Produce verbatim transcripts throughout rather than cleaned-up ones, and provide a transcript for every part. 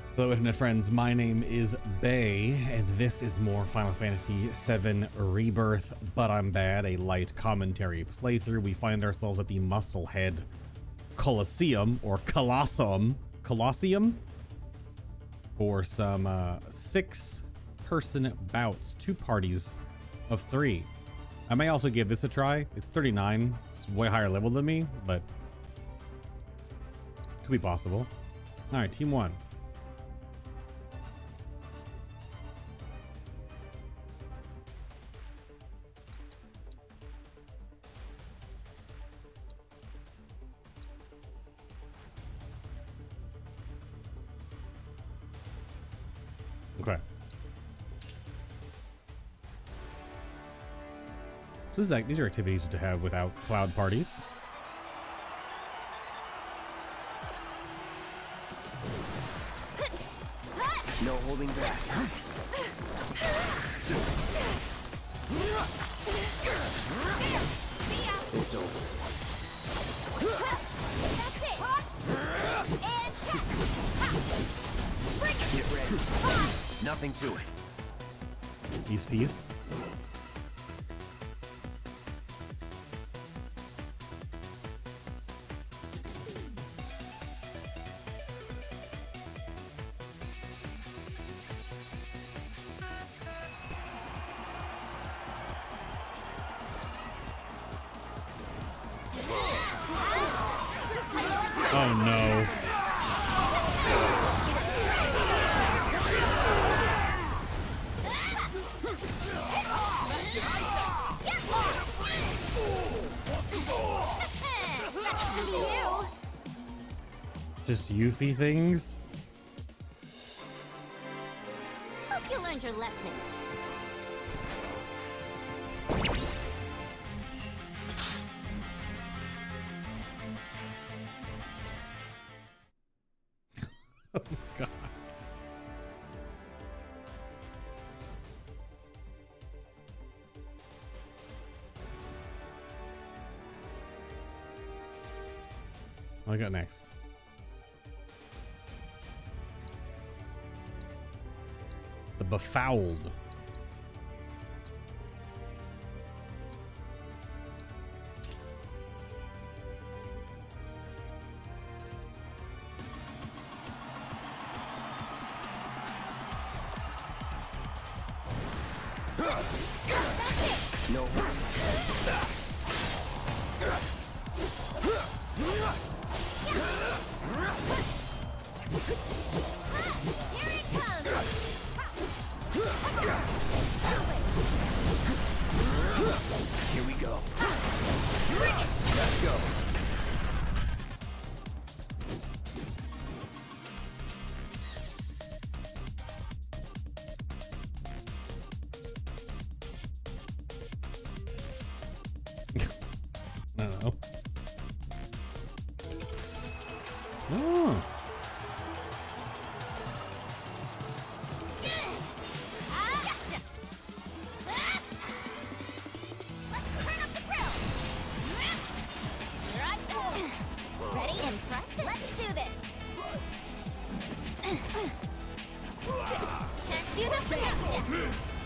Hello internet friends, my name is Bay, and this is more Final Fantasy seven Rebirth, but I'm bad, a light commentary playthrough. We find ourselves at the Musclehead Colosseum, or Colosseum, Colosseum, for some uh, six-person bouts, two parties of three. I may also give this a try. It's thirty-nine, it's way higher level than me, but could be possible. All right, team one. Okay. So this is like, these are activities to have without cloud parties. No holding back. It's over. That's it. And bring it. Get ready. Nothing to it. These peas. Oh no. Just Yuffie things? Hope you learned your lesson. Oh god. What I got next? The Befouled. No. Here it comes. Here we go. Let's go. I don't know. Oh. Ready? Impressive. Let's do this. Can't do this without you.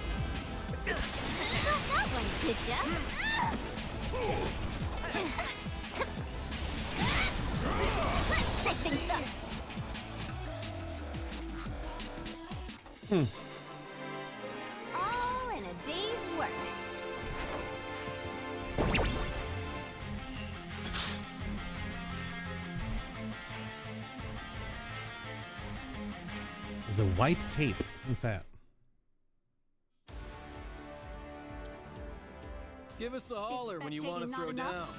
Got that one, did ya? Let's shake things up. Hmm. All in a day's work. There's a white tape. What's that? Give us a holler when you want to spectating throw not down. enough?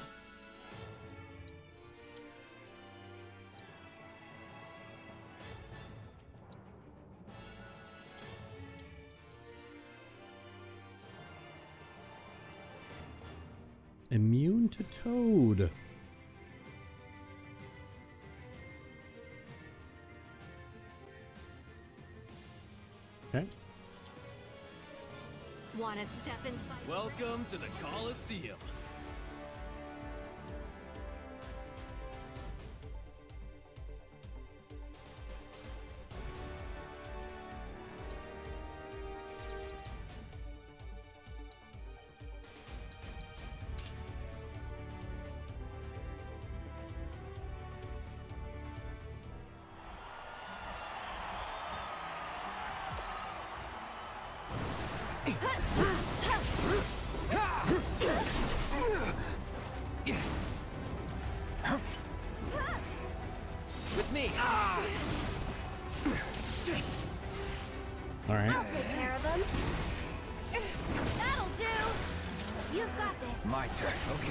Immune to Toad. Okay. Want to step inside? Welcome to the Colosseum. With me. All right. I'll take care of him. That'll do. You've got this. My turn. Okay.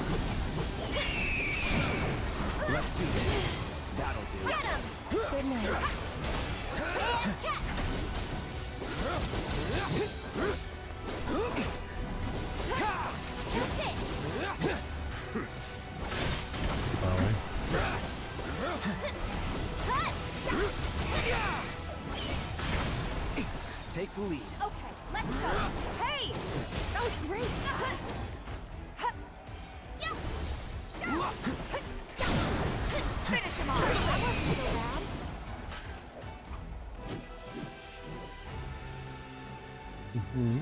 Let's do this. That'll do. Get him. Good night. And catch. That's it. All right. Take the lead. Okay, let's go. Hey! That was great! Finish him off! That wasn't so bad. Mm-hmm.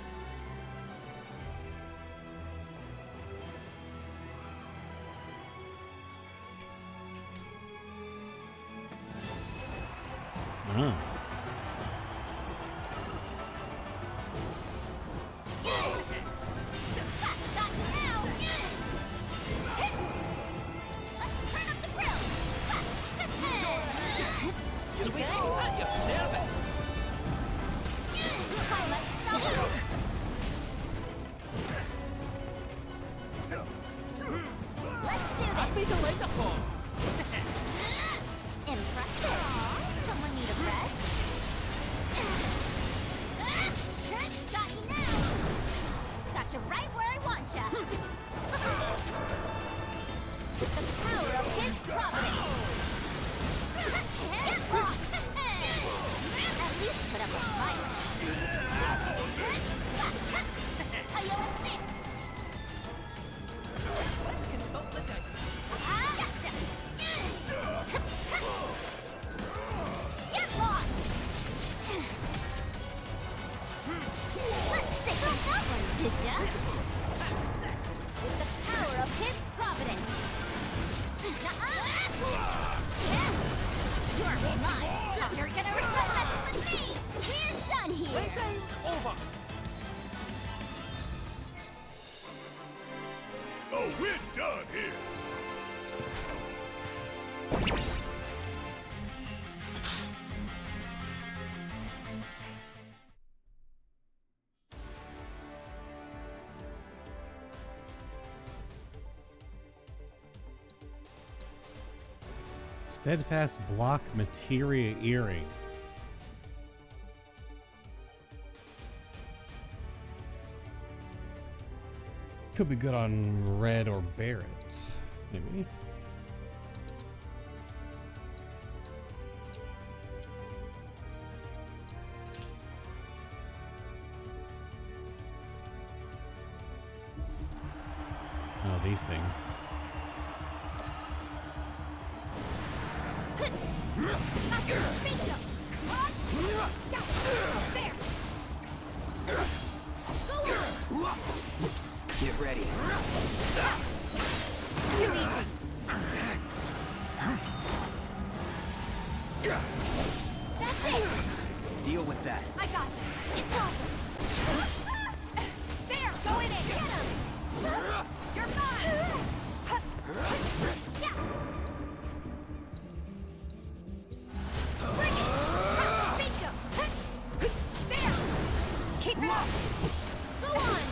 Ah. Got you now! Let's turn up the grill! You good? I might stop you! Let's do this! Impressive! Someone need a breath? Got you now! Got you right where I want ya! The power of his providence! Get lost! At least put up a fight! How you like this? Let's consult the dice. Ah, gotcha! Get lost! Let's shake off that one, did ya? With the power of his providence! Nuh-uh. You're mine! You're gonna regret messing with me! We're done here! Playtime's over. Oh, we're done here. Steadfast block materia earrings. Could be good on Red or Barret, maybe. Oh, these things. Get ready. Too easy! That's it! Deal with that. I got this! It's over! There! Go in it! Get him! You're mine! Yeah. Bring it! Bingo! There! Keep it up! Go on!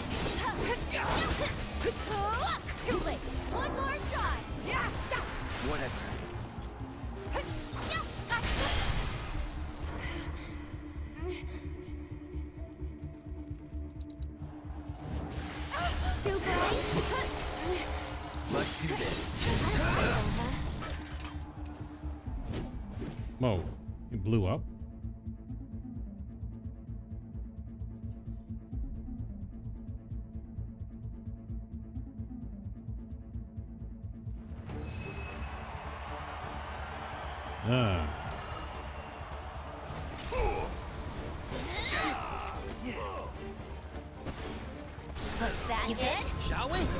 Too late! One more shot! Yeah! Whatever. Too bright? Let's do this. Whoa, it blew up? Ah. Looks that good? Shall we?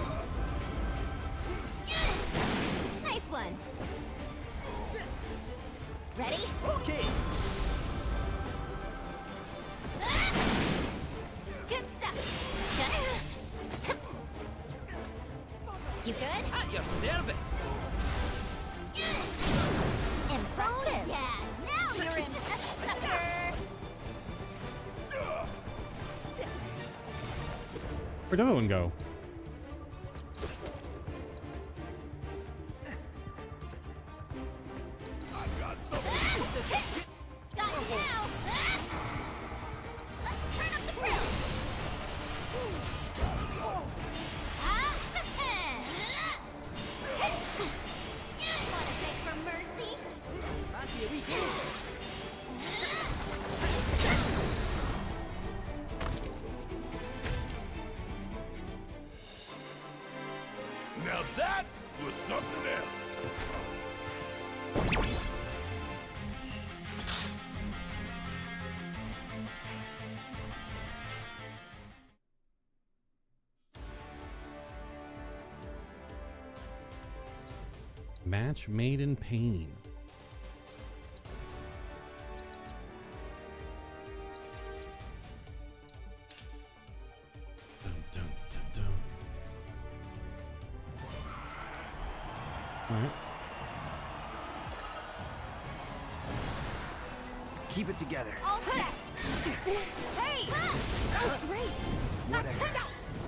Nice one. Ready? Okay. good? At your service. Impressive. Yeah, now you're in, sucker. Where'd the other one go? I got something. Got it now. Let's turn up the grill. Ah, wanna beg for mercy? Fancy a wee food. Now that was something else. Match made in pain. Dun, dun, dun, dun. All right. Keep it together. All set. Hey! That was great. Whatever.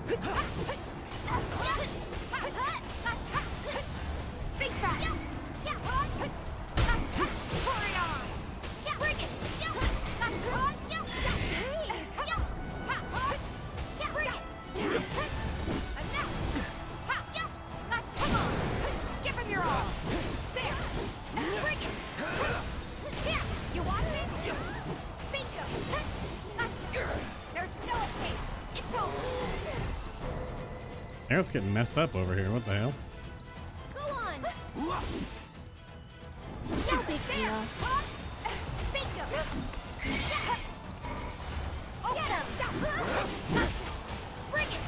Think fast. Hurry on. Bring it. Bring it. Enough. Come on. Give him your all. There. Bring it. Here. You watching? Bingo. There's no escape. It's over. Air's getting messed up over here. What the hell? Go on. No big deal. Bingo. Get him. Bring it.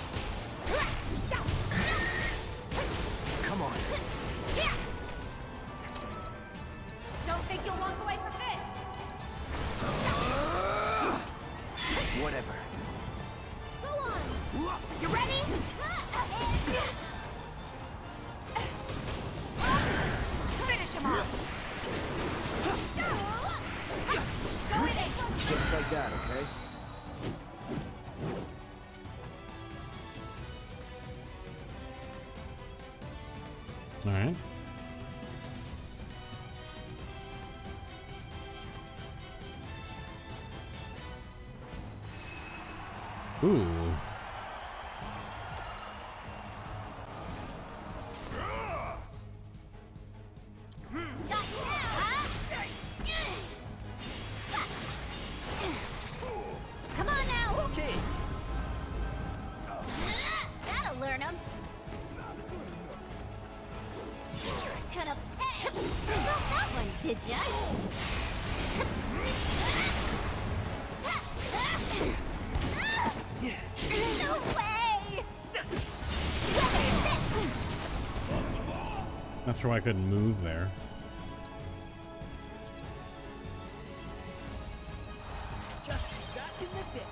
Come on. Yeah. Don't think you'll walk away from this. Whatever. Go on. You ready? Finish him off. Go in it. Just like that, okay? All right. Ooh. Got you now, huh? Come on now. Okay. That'll learn him. Gonna pay. Got that one, did ya? No way! Not sure why I couldn't move there. Just back in the pit.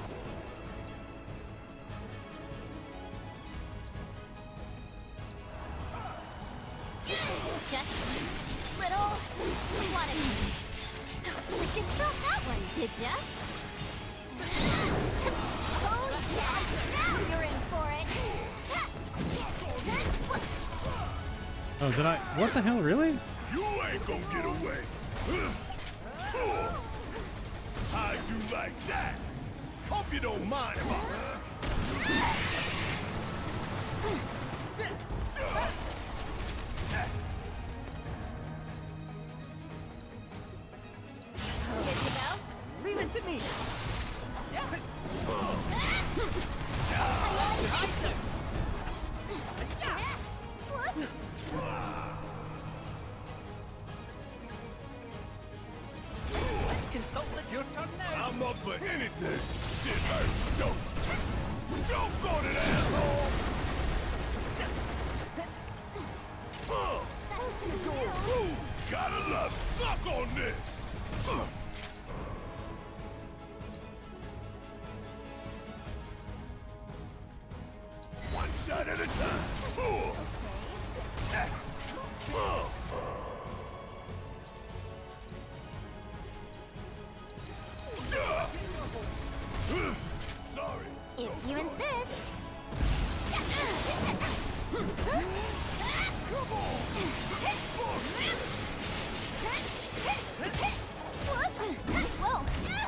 Just little. We wanted. Freaking felt that one, did ya? Oh yeah! Now you're in for it. Oh, did I? What the hell? Really? You ain't gonna get away. How'd you like that? Hope you don't mind if I... Good to go? Leave it to me. Let's consult the your turn now. I'm up for anything. Shit hurts, don't. Choke on it, asshole! Ooh, gotta love it. Suck on this! One shot at a time. Ooh. Whoa.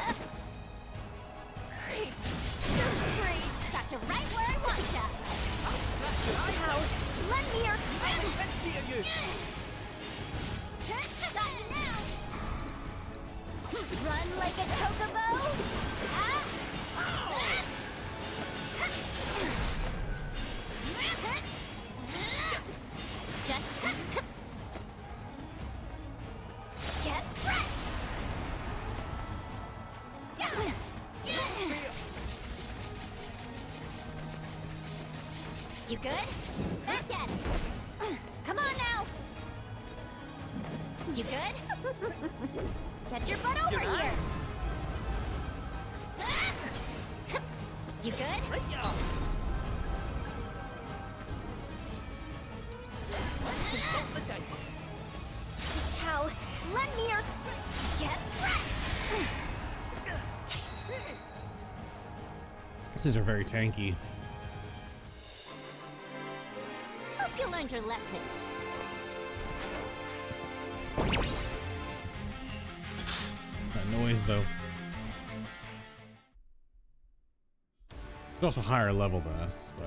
Great. So great. Got you right where I want ya. How? Let me your Let's hear you. Got you now. Run like a chocobo. Ah. Just get wrecked. You good? Back at it. Come on now. You good? Get your butt over Good here. You good? Right ya. Let's consult the dice. Chow, lend me your strength. Get wrecked. These are very tanky. Hope you learned your lesson. That noise, though. It's also higher level than us, but.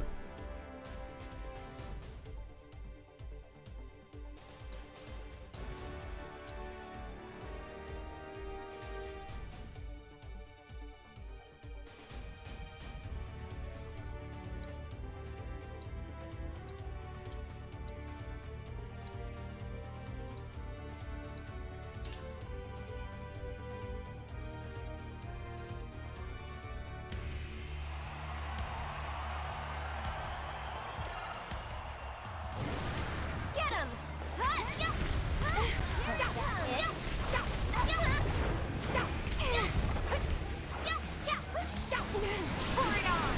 Get him! Pour it on!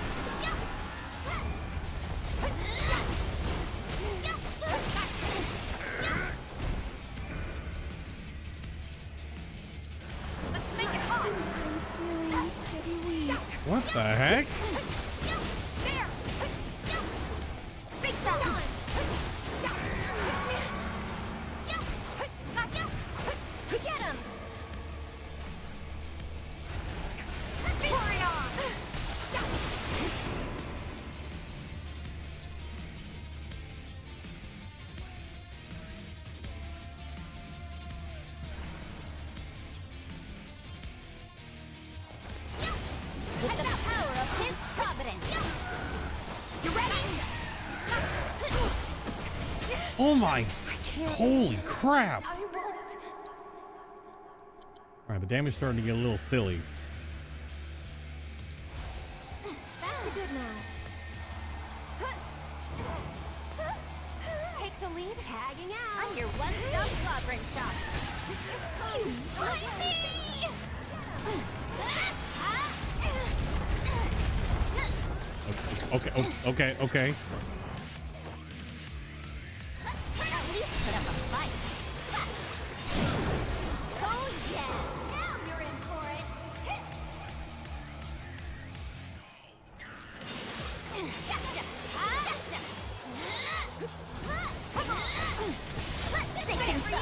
Let's make it hot! What the heck? There! Big fella! Get him! Pour it on! With the power of his providence! You ready? Oh my! Holy crap! I won't. Alright, the damage starting to get a little silly. That's a good now. Take the lead. Tagging out. I'm your one-stop sovereign shop. You find me! Okay, okay, okay, okay. At least put up a fight. Oh yeah! Now you're in for it. Gotcha! Gotcha! Come on! Let's shake things up.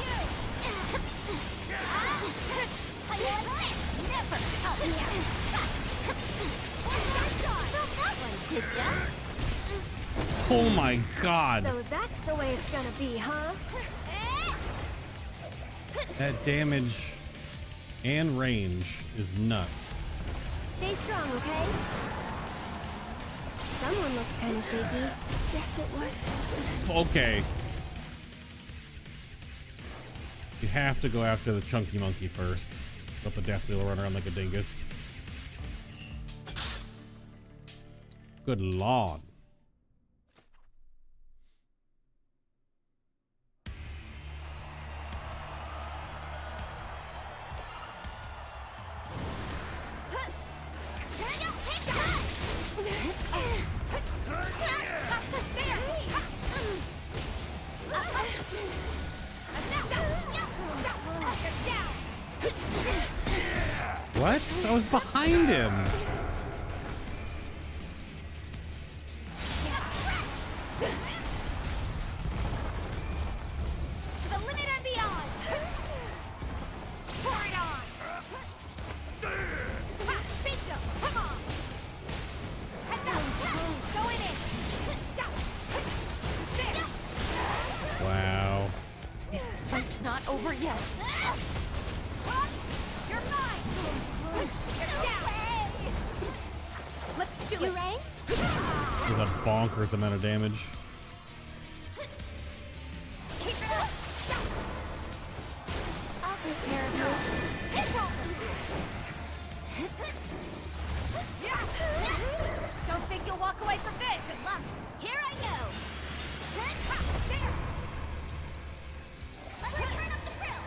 I will never help me out. Thought that one, did ya? Oh my god! So that's the way it's gonna be, huh? That damage and range is nuts. Stay strong, okay? Someone looks kind of shaky. Guess it was. Okay. You have to go after the chunky monkey first. Let the death wheel run around like a dingus. Good lord. What? I was behind him. To the limit and beyond. Pour over yet. You're mine. Get down. Let's do it. Rain? There's a bonkers amount of damage. Keep it up. I'll take care of you. It's over. Don't think you'll walk away from this. Good luck. Here I go. There. Let's turn up the grill.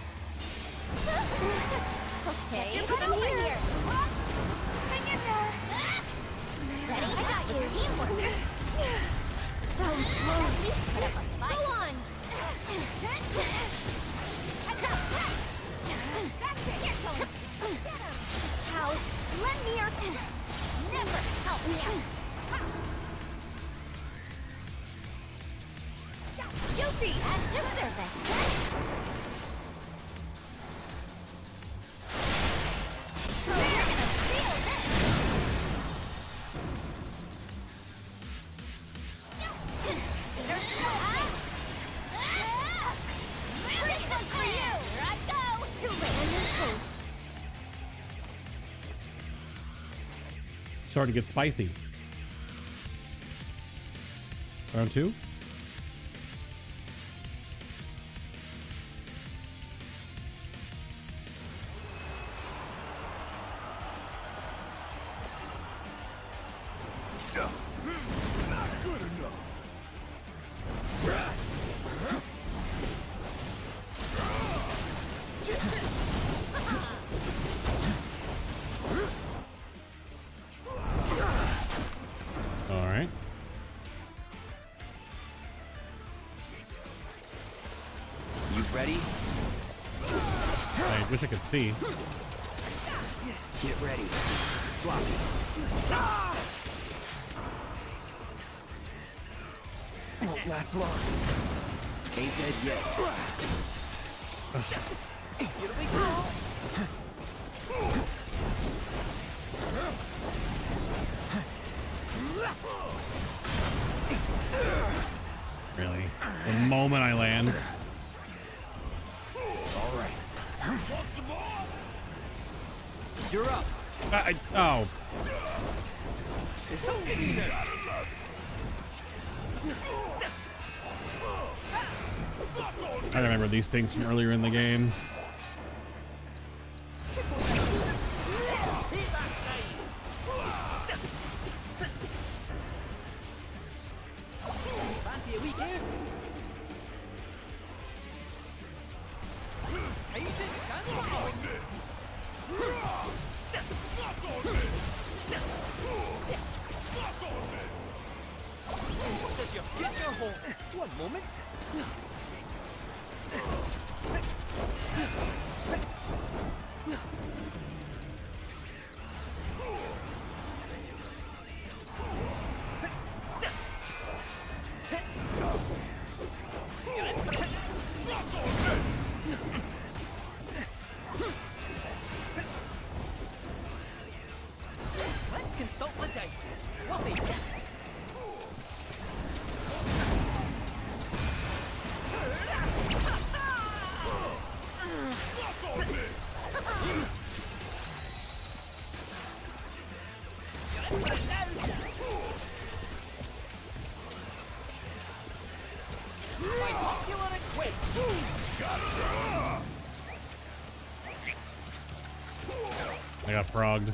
Okay, come over here. here. Hang in there. Ready? I got you. Teamwork. That was close. Put up a fight. Go on. That's it. Here, Tony. Get him. Chow, lend me your strength. Never help me out. Guilty and deserve it. So you're gonna feel this. There's no eye. This one's for you. Here I go. Too late. Starting to get spicy. Round two. Not good enough. All right. You ready? I wish I could see. Get ready. Sloppy. Won't last long. Ain't dead yet. Here we go. Really. The moment I land. All right. You're up. I, I, oh. It's okay. I remember these things from earlier in the game. Fancy a weekend? Taste it, chance for going. What does your future hold? One moment. Let's consult the dice. What they get? My popular request. I got frogged.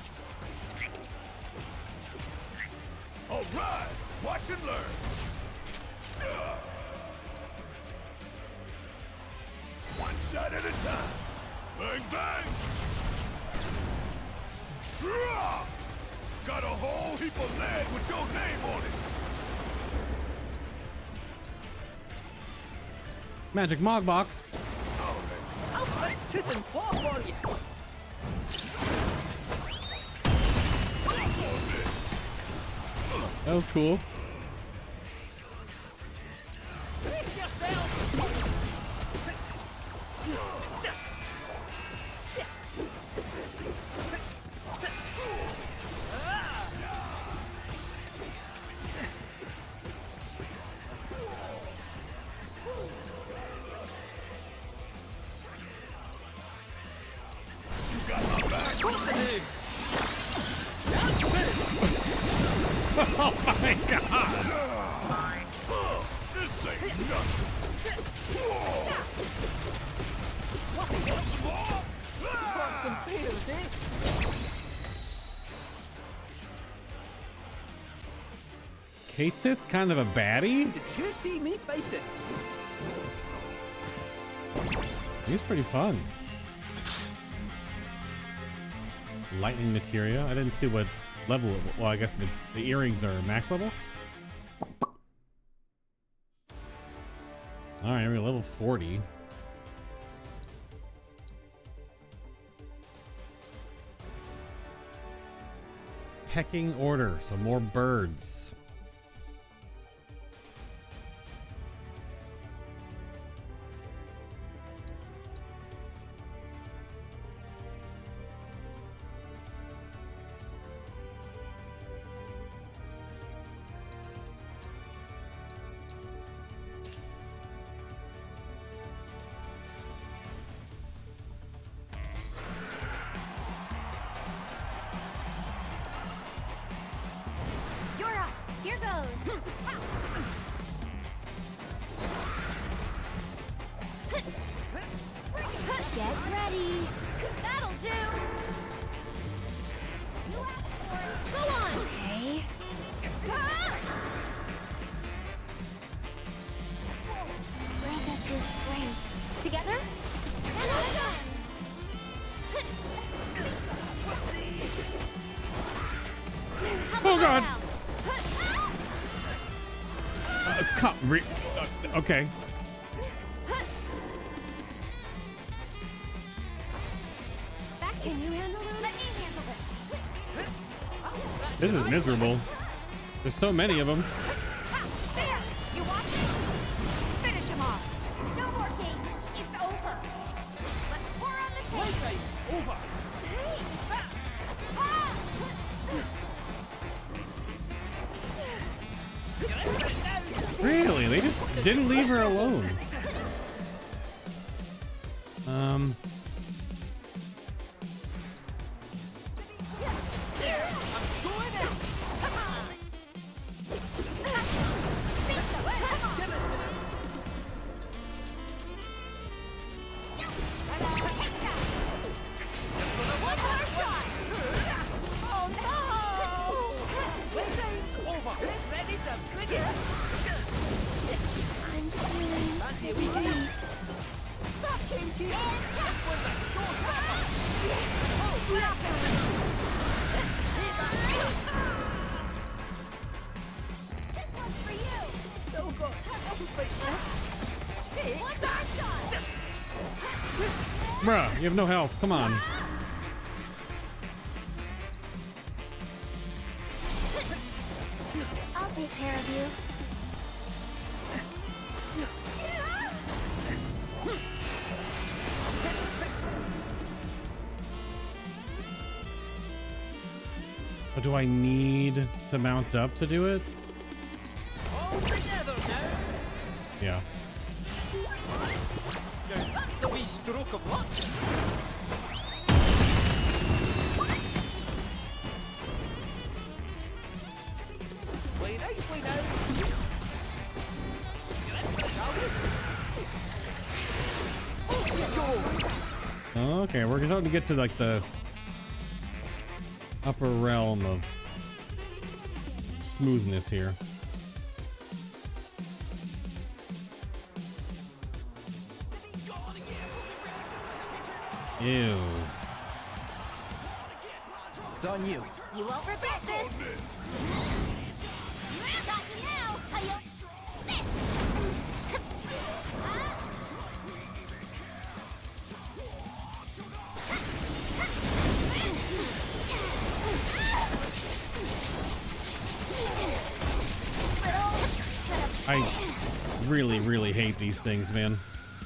All right, watch and learn. One shot at a time. Bang, bang. Got a whole heap of lead with your name on it. Magic Mog Box. I'll put it tooth and claw for you. That was cool. Brace yourself. Oh my god! This ain't nothing. Want some beers, eh? Kate Sith, kind of a baddie? Did you see me fighting? He was pretty fun. Lightning materia. I didn't see what level it was. Well, I guess the, the earrings are max level. Alright, we're level forty. Pecking order, so more birds. Here goes. Get ready. That'll do. Go on. Okay. Grant us your strength. Together? Oh god! Uh, come, re uh, okay. Back, can you handle it? Let me handle this. This is miserable. There's so many of them. There! You watch it? Finish him off. No more games. It's over. Let's pour on the cake. Playtime's over. Really? They just didn't leave her alone. Um. Bruh, you have no health. Come on. I'll take care of you. But do I need to mount up to do it? All together now. Yeah. Now that's a wee stroke of luck. Play nicely now. Shall we? Oh, you go. Okay, we're starting to get to like the upper realm of smoothness here. Ew. It's on you. You won't regret this. Got you now. Hi-yo. I really, really hate these things, man.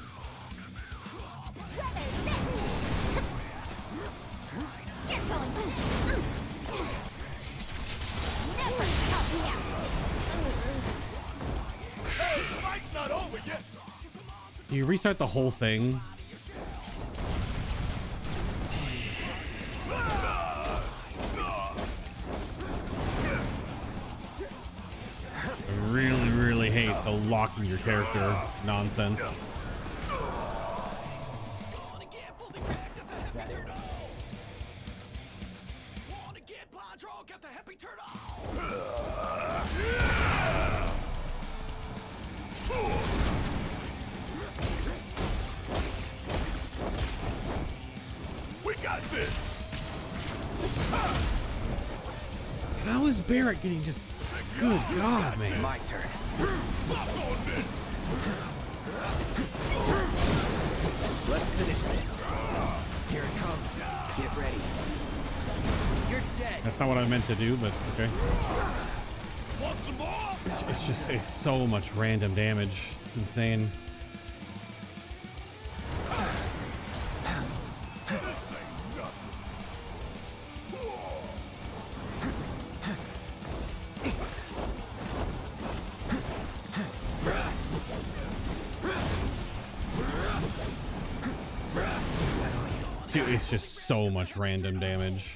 Fight's not over yet. You restart the whole thing. locking your character nonsense. We got this. How is Barrett getting just... Good God, man. My turn. Let's finish this. Here it comes. Get ready. You're dead. That's not what I meant to do, but okay. Want some more? It's, it's just it's so much random damage. It's insane. Dude, it's just so much random damage.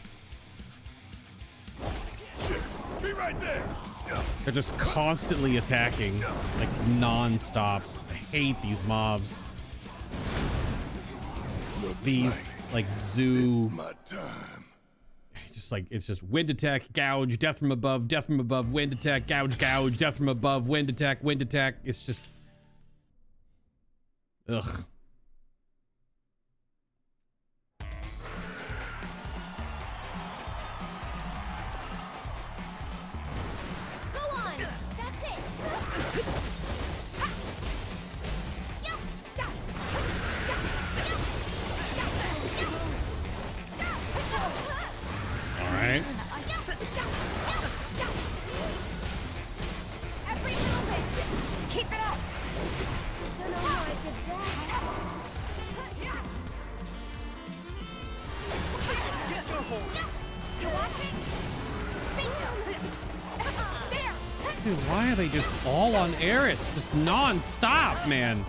Shit, be right there. They're just constantly attacking, like non-stop. I hate these mobs. These like zoo, My time. just like it's just wind attack, gouge, death from above, death from above, wind attack, gouge, gouge, death from above, wind attack, wind attack. It's just, ugh. Keep it up! Don't know how I did that. Get your hold. You watching? Bingo! There! Dude, why are they just all on Aerith? Just non-stop, man.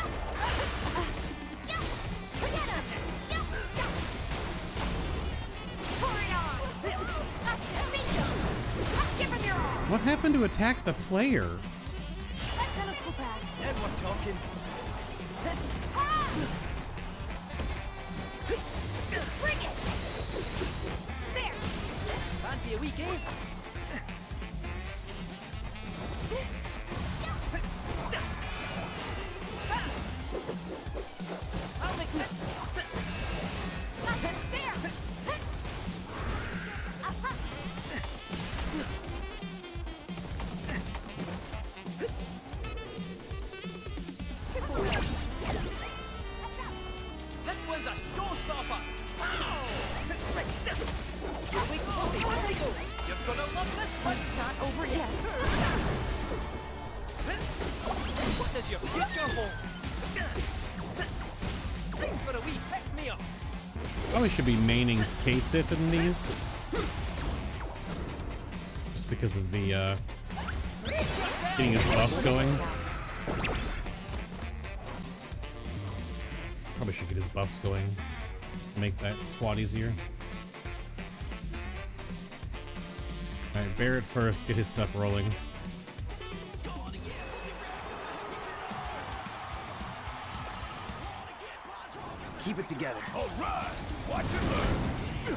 What happened to attack the player? Then we're talking. Bring it! There! Fancy a wee game? I'll make it. There! Uh-huh. This one's a showstopper. Here we go. Here we go. You're gonna love this one. It's not over yet. What does your future hold? Time for a wee pick me up. Probably should be maining K-Sith in these. Just because of the, uh, getting his buffs going. Probably should get his buffs going. Make that squad easier. Alright, Barrett first, get his stuff rolling. Keep it together. All right, watch and learn.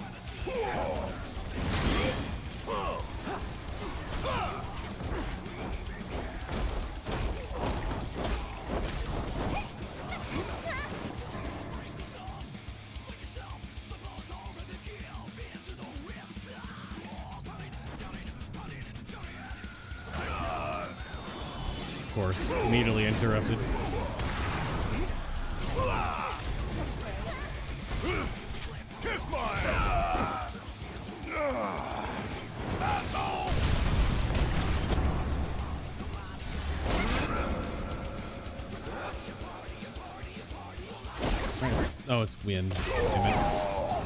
Of course, immediately interrupted. Kiss my ass. Asshole. Oh, it's wind. Damn it.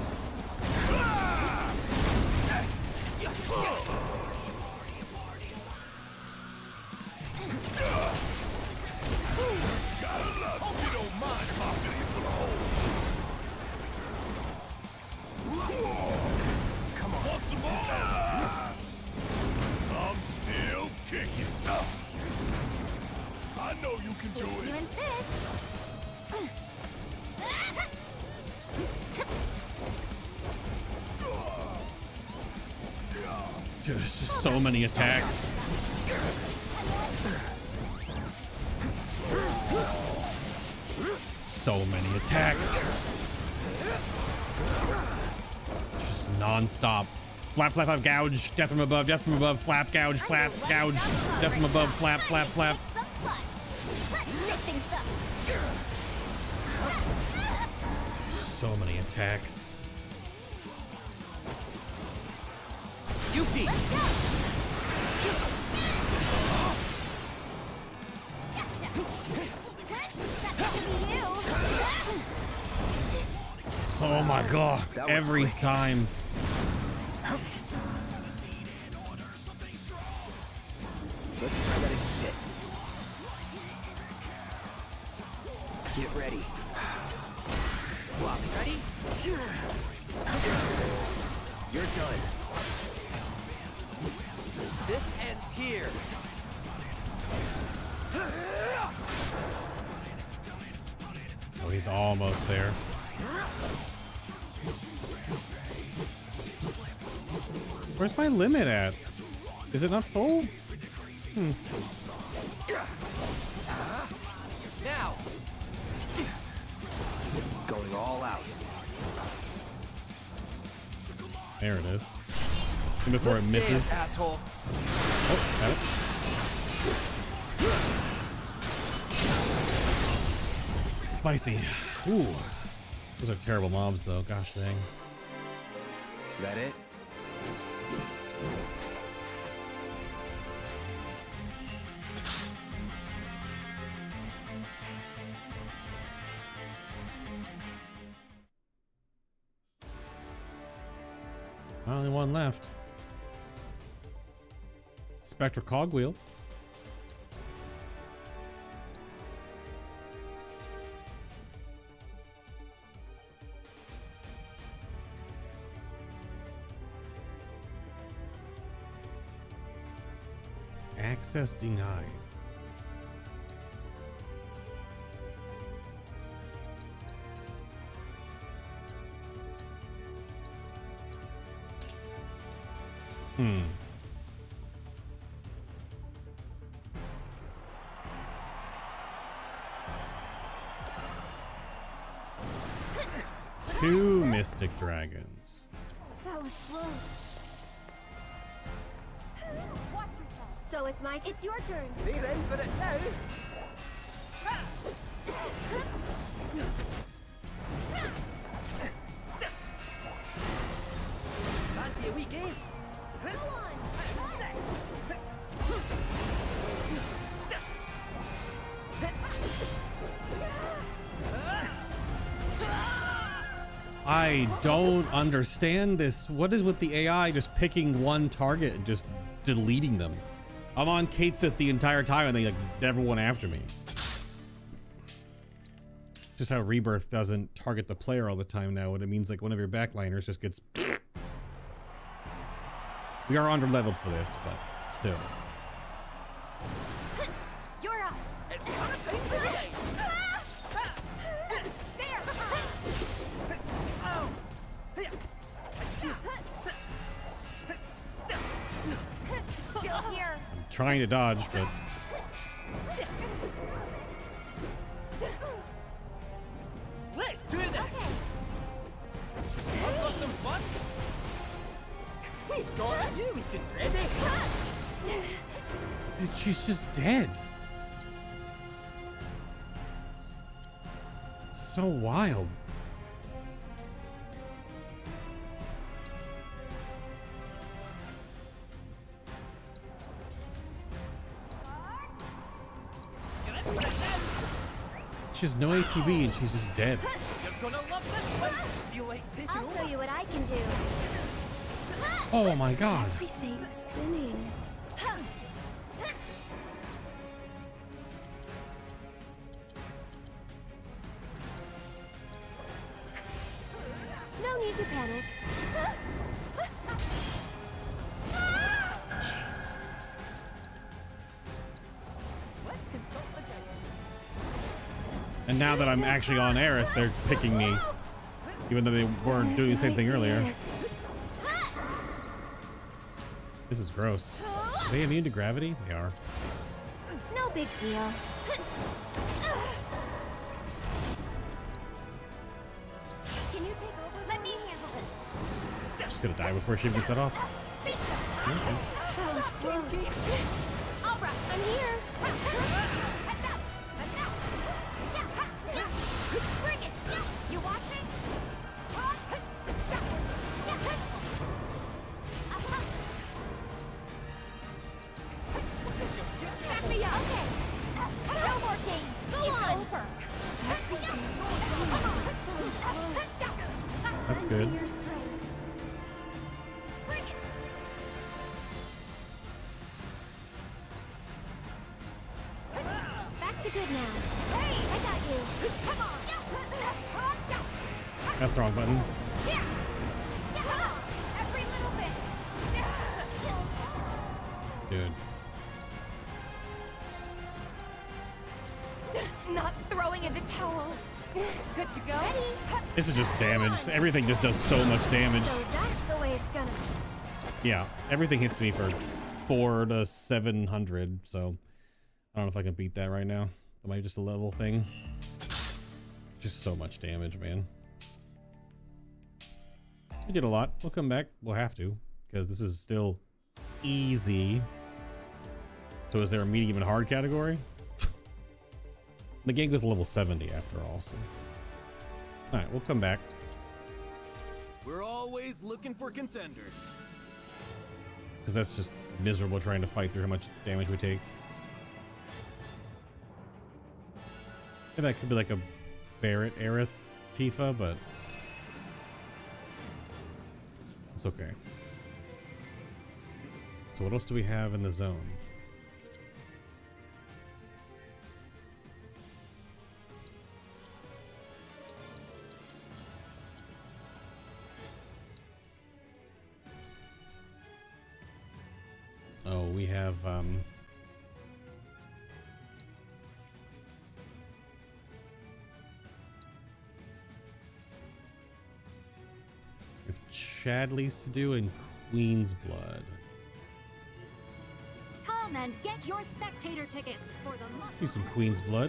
Hope you don't mind if I fill you full of holes. Come on. Want some more? I'm still kicking. Dude, there's just so many attacks. So many attacks. Just non-stop. Flap, flap, flap, gouge. Death from above, death from above. Flap, gouge, flap, gouge. Death from above, flap, flap, flap. So many attacks. Yuffie! Oh my god, every time. Let's try that as shit. Get ready. Swap. Ready? You're done. This ends here. Oh, he's almost there. Where's my limit at? Is it not full? Hmm. Now. Going all out. There it is. And before Let's it misses. dance, asshole. Oh, got it. Spicy. Ooh. Those are terrible mobs though. Gosh dang. That it? Only one left. Spectra Cogwheel. Access denied. Hmm. Two Mystic Dragons. That was close. Watch yourself. So it's my. It's your turn. He's in for it now. Fancy a wee game? Go on. I don't understand this. What is with the A I just picking one target and just deleting them? I'm on Katesith the entire time and they like never went after me. Just how Rebirth doesn't target the player all the time now, and it means like one of your backliners just gets. We are under leveled for this, but still. You're up. It's time to play. There. Oh. Still here. I'm trying to dodge, but Let's do this! I've got some fun! We've got you, we can ready! dude, she's just dead. It's so wild. She has no A T B and she's just dead. You're gonna love this one! Feel like taking I'll over? show you what I can do. Oh my god. Everything's spinning. No need to panic. Let's consult the judges. And now that I'm actually on Aerith, they're picking me. Even though they weren't doing the same thing earlier. This is gross. Are they immune to gravity? They are. No big deal. Can you take over? Let me handle this. She's gonna die before she even gets set off. Okay. That was gross. All right, I'm here. Bring it. You watching? Back me up. Okay. No more games. Go it's on. Over. That's good. Back to good now. Hey, I got you. Come on. That's the wrong button. Every little bit. Dude. Not throwing in the towel. Good to go. Ready? This is just damage. Everything just does so much damage. So that's the way it's gonna be. Yeah, everything hits me for four to seven hundred. So I don't know if I can beat that right now. It might be just a level thing. Just so much damage, man. We did a lot. We'll come back. We'll have to, because this is still easy. So is there a medium and hard category? The game goes to level seventy after all. So. All right, we'll come back. We're always looking for contenders. Because that's just miserable trying to fight through how much damage we take. And that could be like a Barret Aerith Tifa, but it's okay. So what else do we have in the zone? Oh, we have um we have Chadley's to do and Queen's Blood. Come and get your spectator tickets for the Do muscle. some Queen's Blood.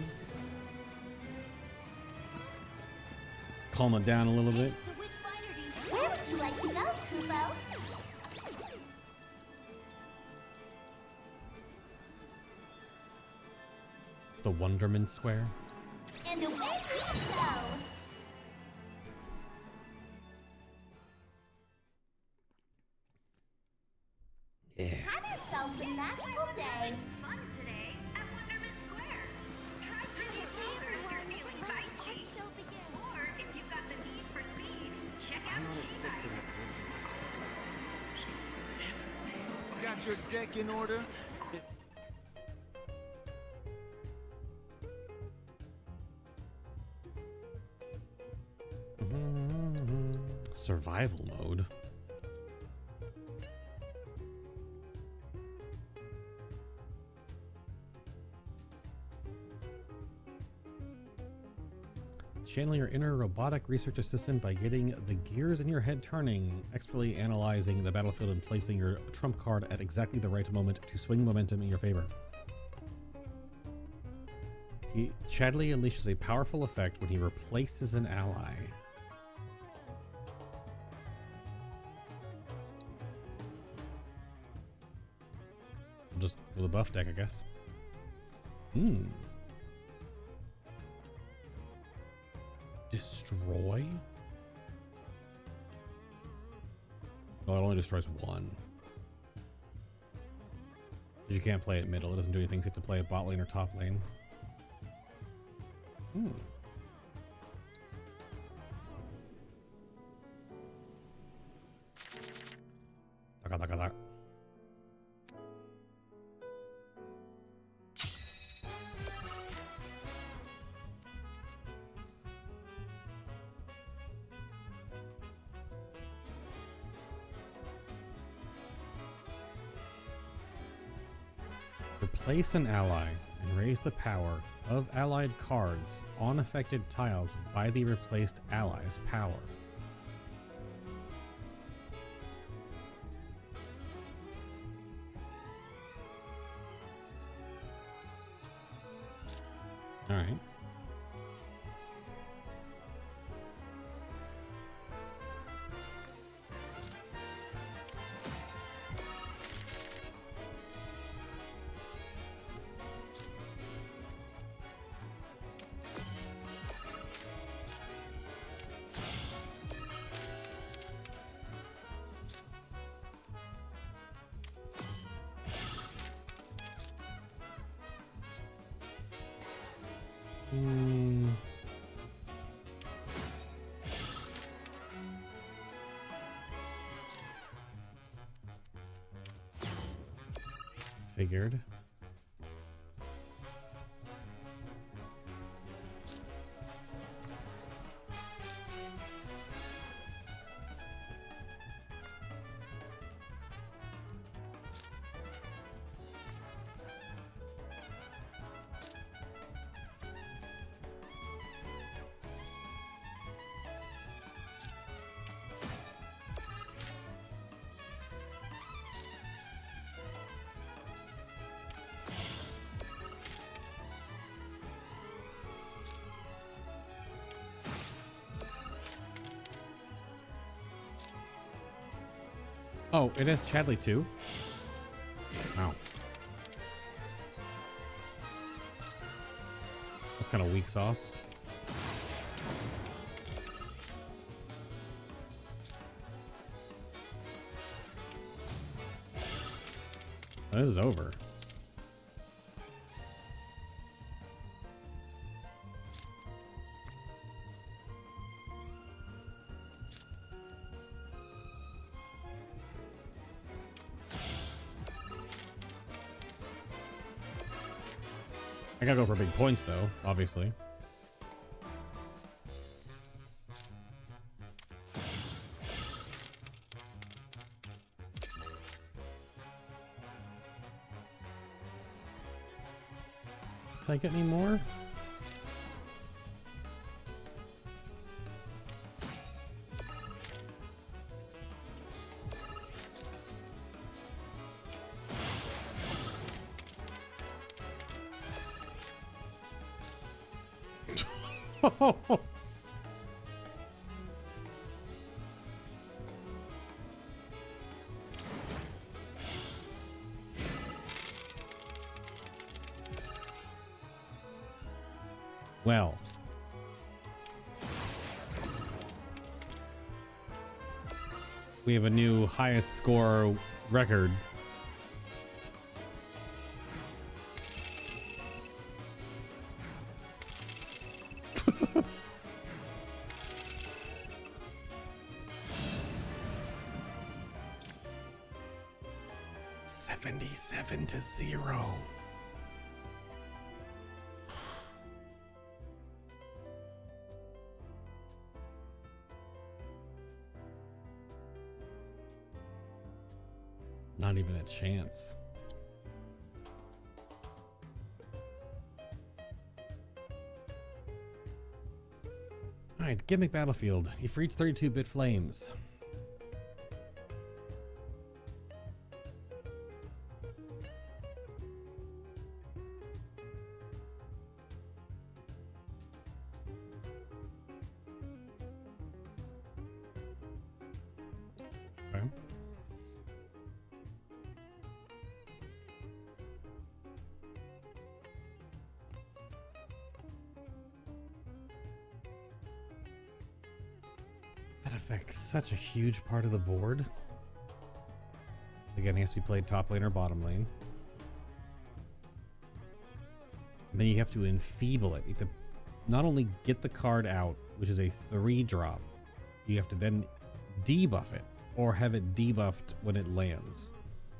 Calm it down a little bit. So which fighter do you Where would you like to go, Kupo? The Wonderment Square. And away we go. Yeah. Have yourselves a magical day. fun today at Wonderment Square? Try pretty games if you're feeling feisty. Or if you've got the need for speed, check out Chiba. Got your deck in order? Survival mode. Channel your inner robotic research assistant by getting the gears in your head turning, expertly analyzing the battlefield and placing your trump card at exactly the right moment to swing momentum in your favor. He, Chadley unleashes a powerful effect when he replaces an ally. Just with a buff deck, I guess. Hmm. Destroy? Oh, it only destroys one. You can't play it middle. It doesn't do anything. You have to play it bot lane or top lane. Hmm. Taka, taka, taka. Replace an ally and raise the power of allied cards on affected tiles by the replaced ally's power. All right. Hmm. Figured. Oh, it has Chadley too? Wow. That's kind of weak sauce. This is over. I gotta go for big points though, obviously. Can I get any more? Well. We have a new highest score record. seventy-seven to zero. Not even a chance. Alright, Gimmick Battlefield. You've reached thirty-two bit flames. Okay. That affects such a huge part of the board. Again, it has to be played top lane or bottom lane. And then you have to enfeeble it. You have to not only get the card out, which is a three drop, you have to then debuff it or have it debuffed when it lands.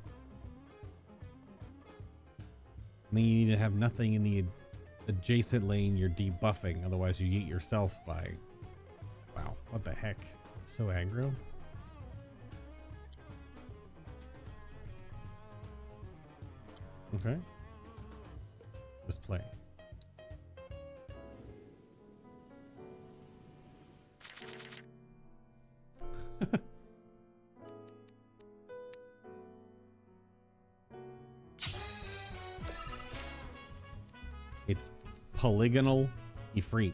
I mean, you need to have nothing in the adjacent lane you're debuffing, otherwise you yeet yourself by... Wow, what the heck? It's so aggro. Okay. Just play. It's Polygonal Ifrit.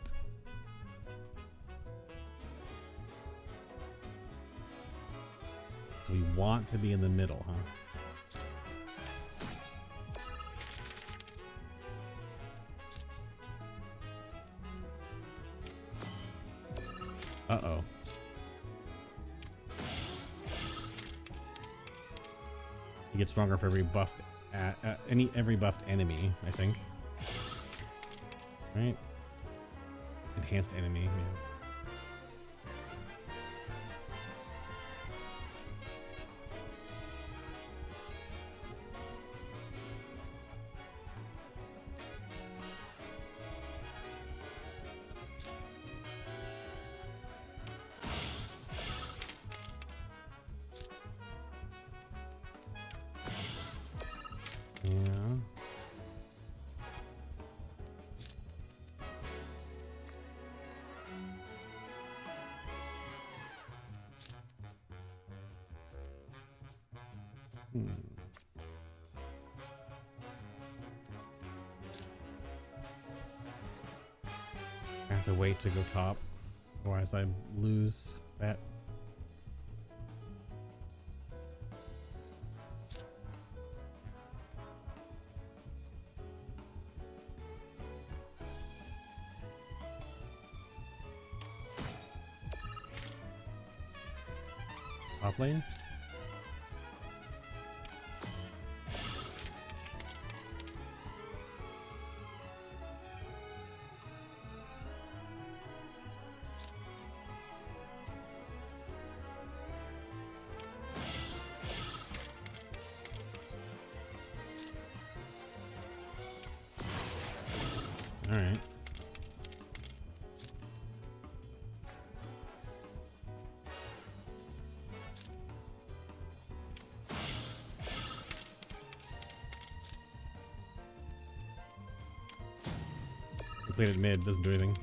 So we want to be in the middle, huh? Uh-oh. You get stronger for every buffed, uh, uh, any every buffed enemy, I think. Right? Enhanced enemy. Yeah. Hmm. I have to wait to go top, otherwise I lose that. Top lane. All right. Completed mid, doesn't do anything.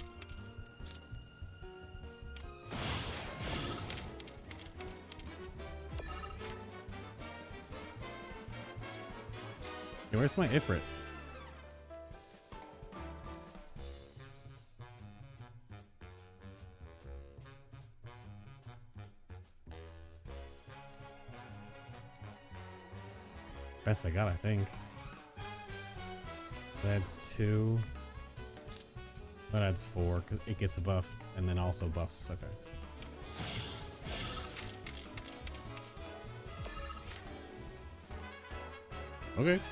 Hey, where's my Ifrit? Best I got, I think. That's two. That adds four because it gets a buff and then also buffs. Okay. Okay.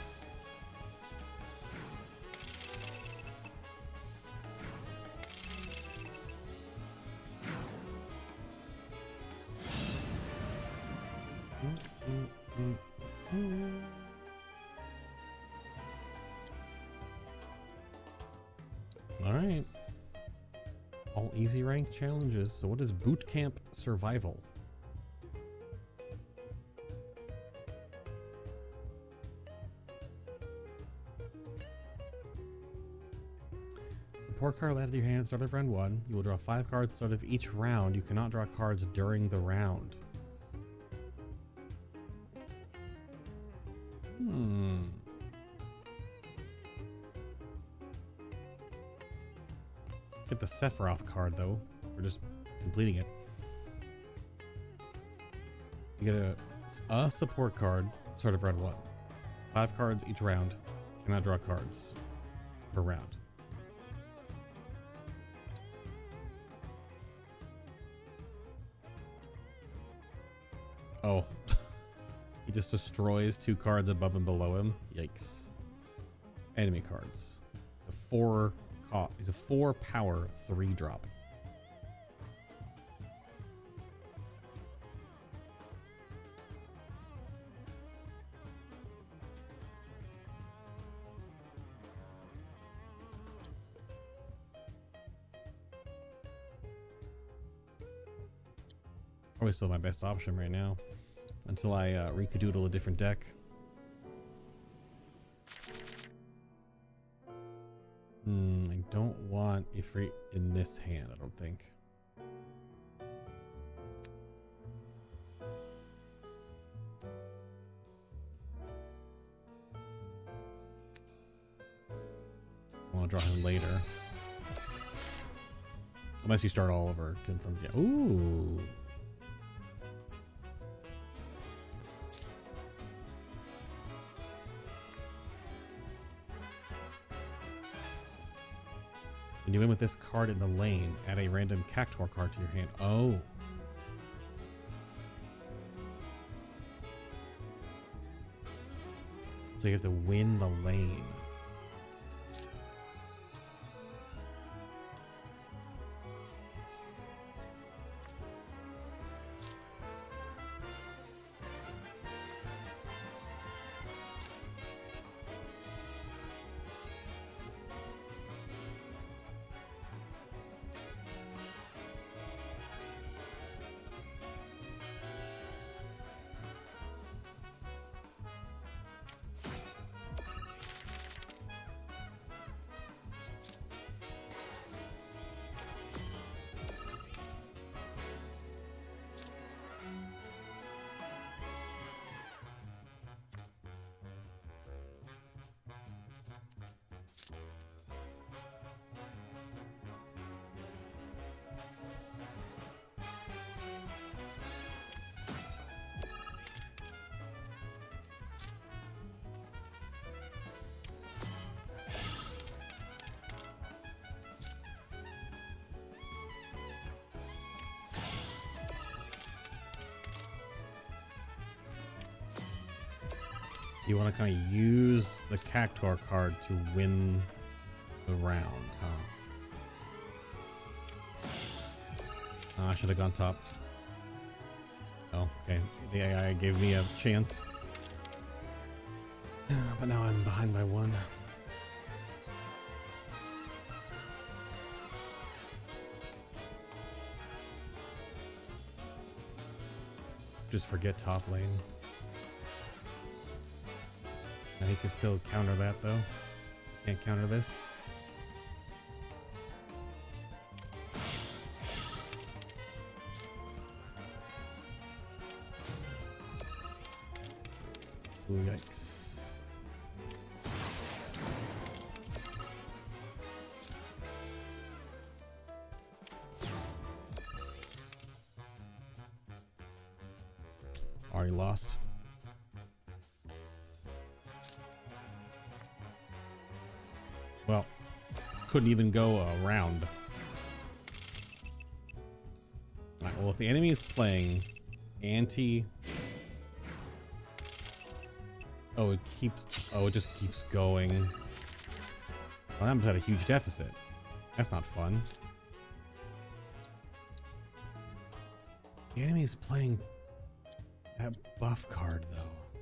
All right. All easy rank challenges. So what is boot camp survival? Support card added to your hand, start of round one. You will draw five cards start of each round. You cannot draw cards during the round. Hmm. Get the Sephiroth card though, for just completing it. You get a, a support card, start of round one. Five cards each round. Cannot draw cards per round. Oh. He just destroys two cards above and below him. Yikes. Enemy cards. It's a four cost. It's a four power three drop. Probably still my best option right now. Until I uh, recadoodle a different deck. Hmm, I don't want Ifrit in this hand, I don't think. I want to want to draw him later. Unless you start all over again from yeah. Ooh. When you win with this card in the lane, add a random Cactuar card to your hand. Oh. So you have to win the lane. You want to kind of use the Cactuar card to win the round, huh? Oh, I should have gone top. Oh, okay. The A I gave me a chance. But now I'm behind by one. Just forget top lane. He can still counter that though. Can't counter this. Ooh, yikes. Already lost. Well, couldn't even go around. Alright, well, if the enemy is playing anti... Oh, it keeps... Oh, it just keeps going. Well, I'm at a huge deficit. That's not fun. The enemy is playing that buff card, though.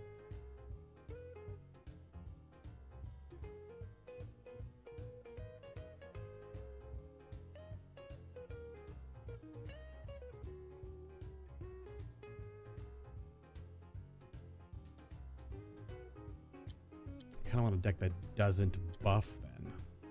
I kind of want a deck that doesn't buff then.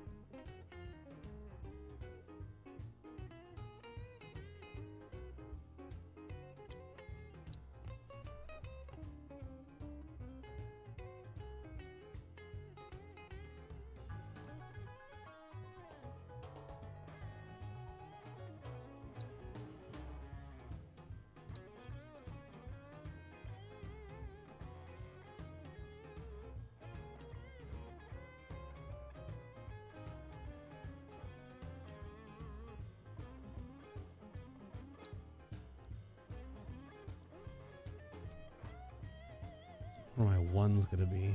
What are my ones gonna be?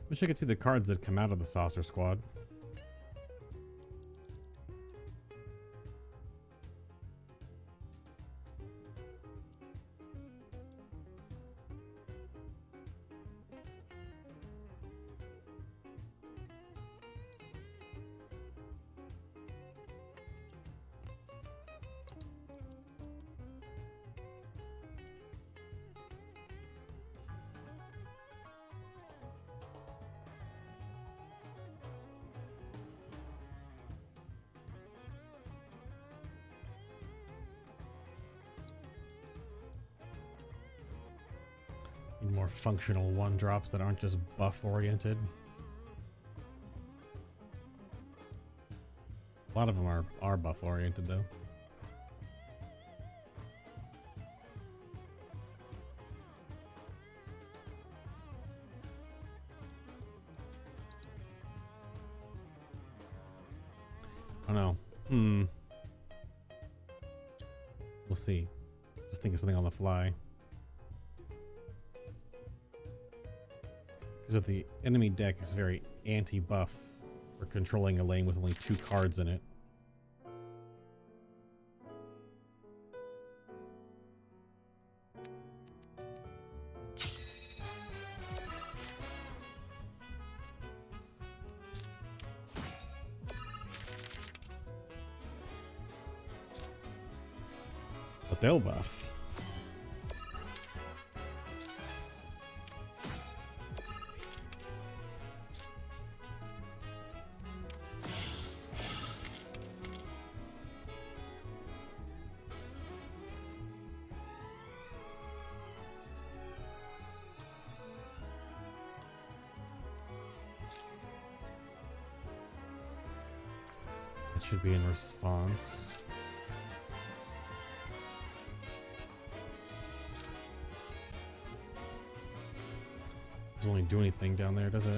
Wish I could see the cards that come out of the Saucer Squad. Need more functional one drops that aren't just buff oriented. A lot of them are, are buff oriented though. Oh no. Hmm. We'll see. Just think of something on the fly. Because if the enemy deck is very anti-buff for controlling a lane with only two cards in it. But they'll buff. It should be in response. Doesn't really do anything down there, does it?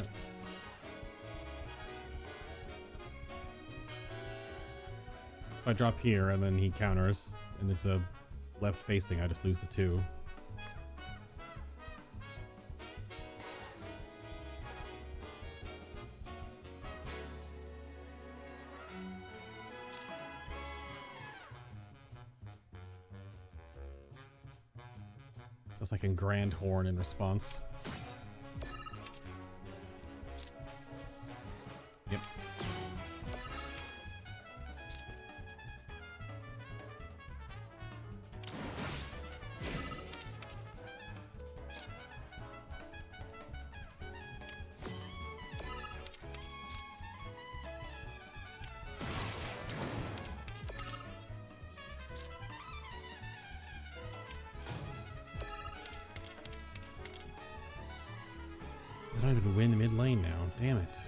If I drop here and then he counters and it's a left facing, I just lose the two. Just like in Grand Horn in response. Yep. I don't even win the mid lane now. Damn it.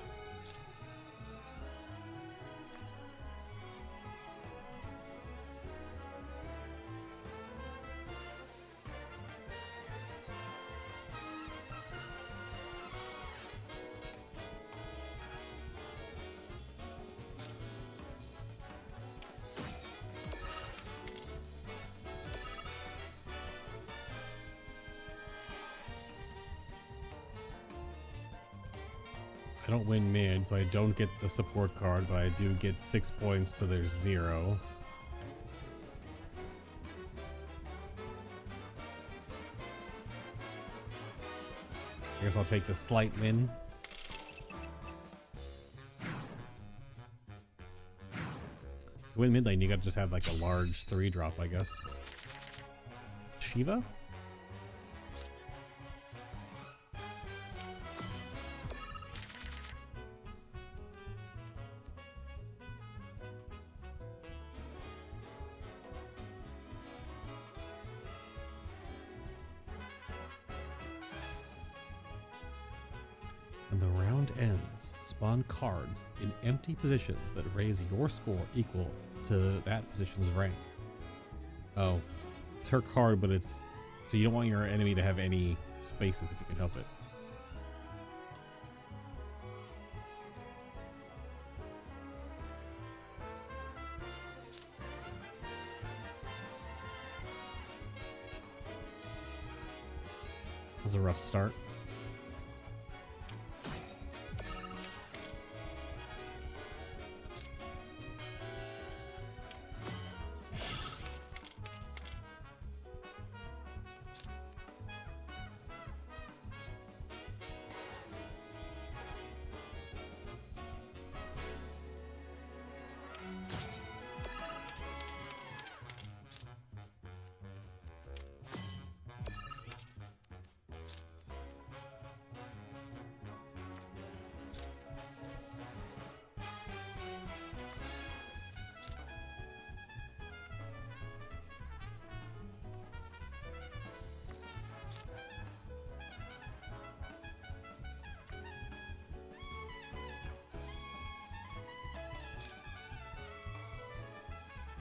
I don't win mid, so I don't get the support card, but I do get six points, so there's zero. I guess I'll take the slight win. To win mid lane, you gotta just have like a large three drop, I guess. Shiva? When the round ends, spawn cards in empty positions that raise your score equal to that position's rank. Oh, it's her card, but it's... So you don't want your enemy to have any spaces if you can help it. That was a rough start.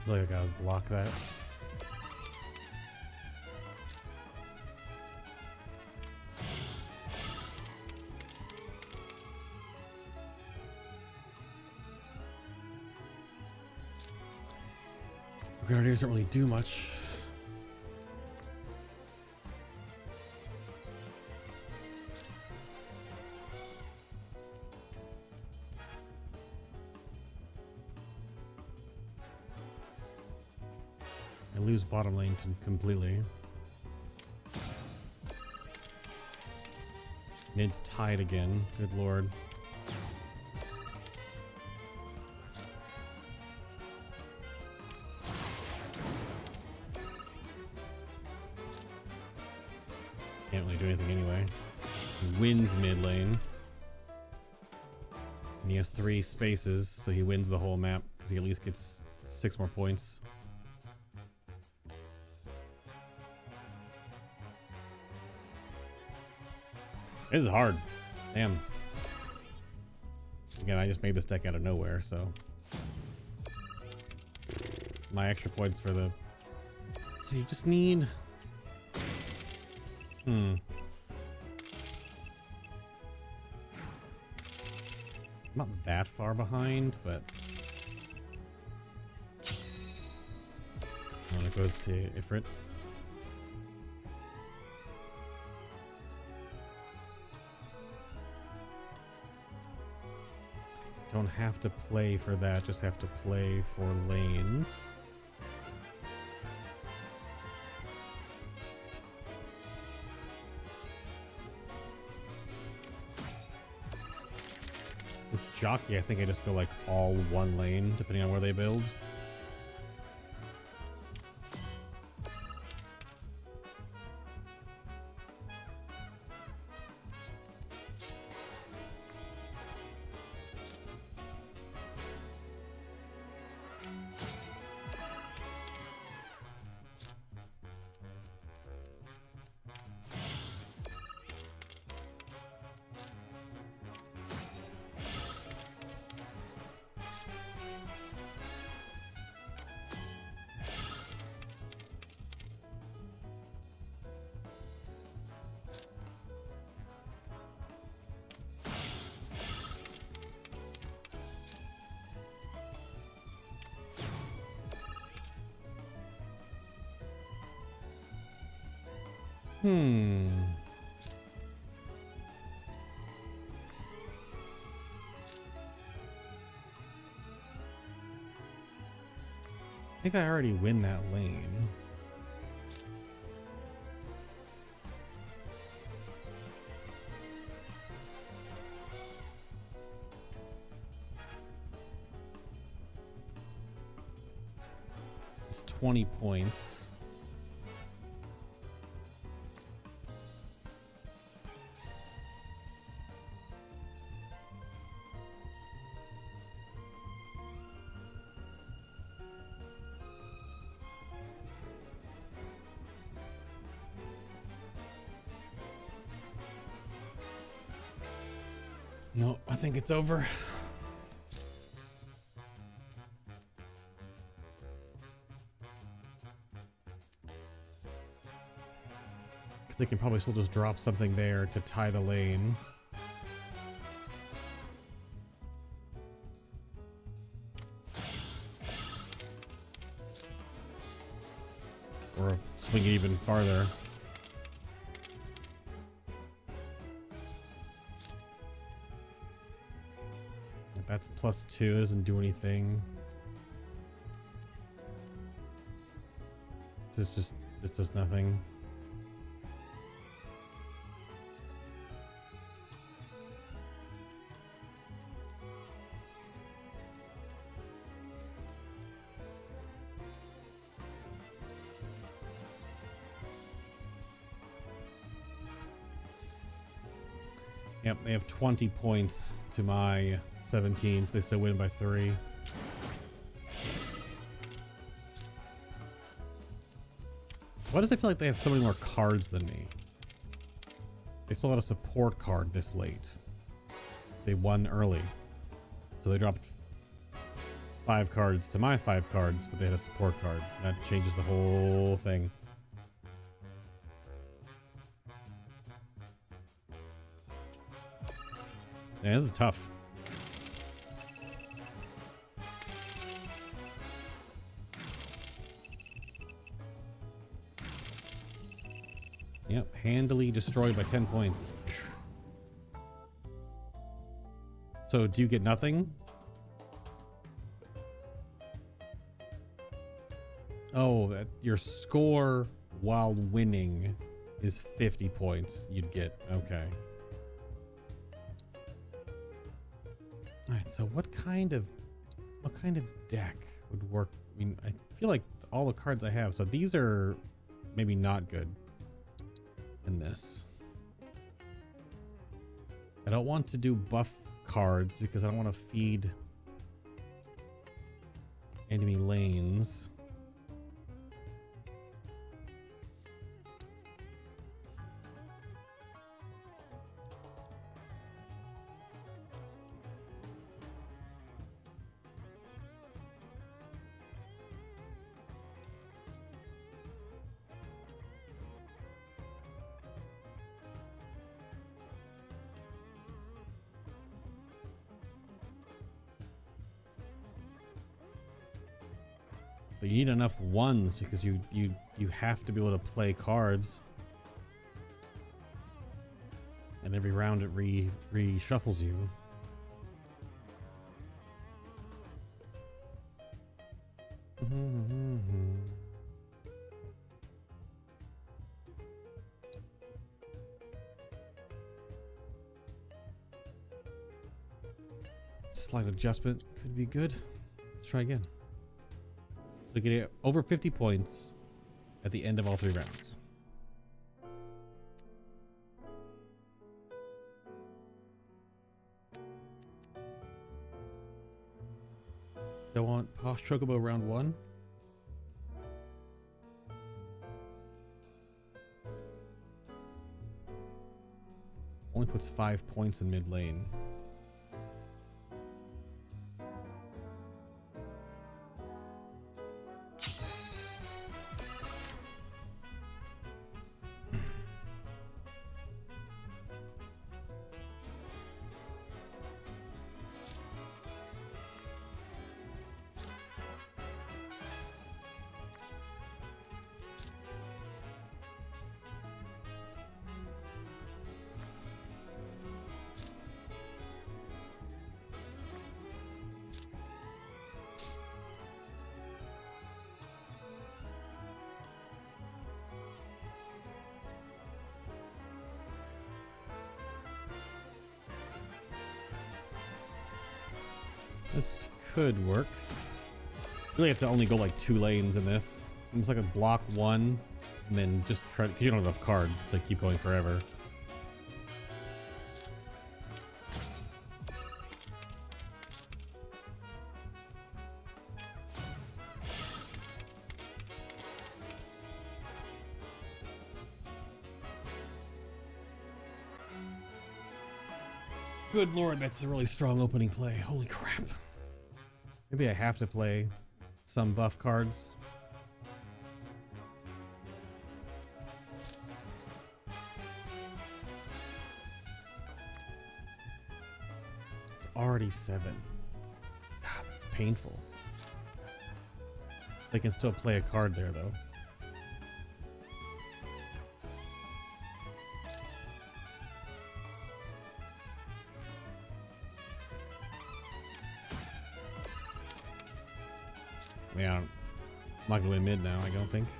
feel like I gotta block that. Grenadiers don't really do much. I lose bottom lane to completely. Mid's tied again. Good lord. Can't really do anything anyway. He wins mid lane. And he has three spaces, so he wins the whole map because he at least gets six more points. This is hard. Damn. Again, I just made this deck out of nowhere, so. My extra points for the... So you just need... Hmm. I'm not that far behind, but... When it goes to Ifrit. Don't have to play for that, just have to play for lanes. With Jockey, I think I just go like all one lane, depending on where they build. Hmm. I think I already win that lane. It's twenty points. No, I think it's over. Because they can probably still just drop something there to tie the lane. Or swing it even farther. That's plus two, doesn't do anything. This is just, this does nothing. Yep, they have twenty points to my seventeen. They still win by three. Why does it feel like they have so many more cards than me? They still had a support card this late. They won early. So they dropped five cards to my five cards, but they had a support card. That changes the whole thing. Yeah, this is tough. Yep, handily destroyed by ten points. So do you get nothing? Oh, that your score while winning is fifty points you'd get. Okay. All right, so what kind of what kind of deck would work? I mean, I feel like all the cards I have, so these are maybe not good in this. I don't want to do buff cards because I don't want to feed enemy lanes. But you need enough ones because you you you have to be able to play cards. And every round it re reshuffles you. Slight adjustment could be good. Let's try again. So get over fifty points at the end of all three rounds. Don't want Posh Chocobo round one. Only puts five points in mid lane. This could work. Really have to only go like two lanes in this. I'm just like a block one and then just try, because you don't have enough cards to keep going forever. Good lord, that's a really strong opening play. Holy crap. Maybe I have to play some buff cards. It's already seven. God, that's painful. They can still play a card there, though. Yeah, I'm not gonna win mid now, I don't think.